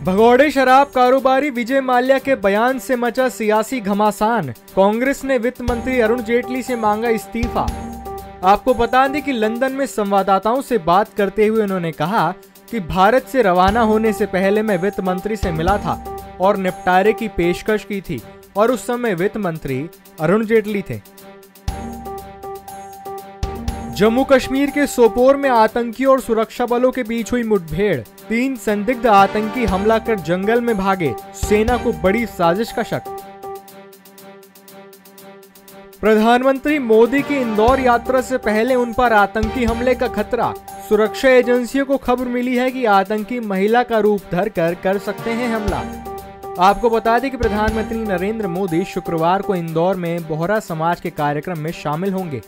भगौड़े शराब कारोबारी विजय माल्या के बयान से मचा सियासी घमासान। कांग्रेस ने वित्त मंत्री अरुण जेटली से मांगा इस्तीफा। आपको बता दें कि लंदन में संवाददाताओं से बात करते हुए उन्होंने कहा कि भारत से रवाना होने से पहले मैं वित्त मंत्री से मिला था और निपटारे की पेशकश की थी और उस समय वित्त मंत्री अरुण जेटली थे। जम्मू कश्मीर के सोपोर में आतंकियों और सुरक्षा बलों के बीच हुई मुठभेड़। 3 संदिग्ध आतंकी हमला कर जंगल में भागे, सेना को बड़ी साजिश का शक। प्रधानमंत्री मोदी की इंदौर यात्रा से पहले उन पर आतंकी हमले का खतरा। सुरक्षा एजेंसियों को खबर मिली है कि आतंकी महिला का रूप धरकर कर सकते हैं हमला। आपको बता दें कि प्रधानमंत्री नरेंद्र मोदी शुक्रवार को इंदौर में बोहरा समाज के कार्यक्रम में शामिल होंगे।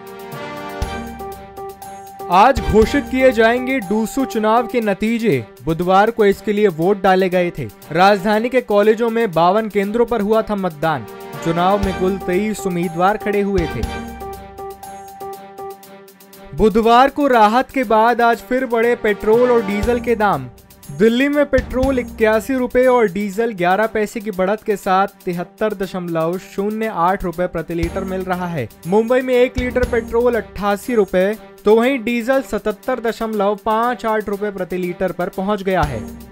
आज घोषित किए जाएंगे डूसू चुनाव के नतीजे। बुधवार को इसके लिए वोट डाले गए थे। राजधानी के कॉलेजों में 52 केंद्रों पर हुआ था मतदान। चुनाव में कुल 23 उम्मीदवार खड़े हुए थे। बुधवार को राहत के बाद आज फिर बढ़े पेट्रोल और डीजल के दाम। दिल्ली में पेट्रोल 81 रुपए और डीजल 11 पैसे की बढ़त के साथ 73.08 रुपए प्रति लीटर मिल रहा है। मुंबई में 1 लीटर पेट्रोल 88 रुपए तो वहीं डीजल 77.58 रुपए प्रति लीटर पर पहुंच गया है।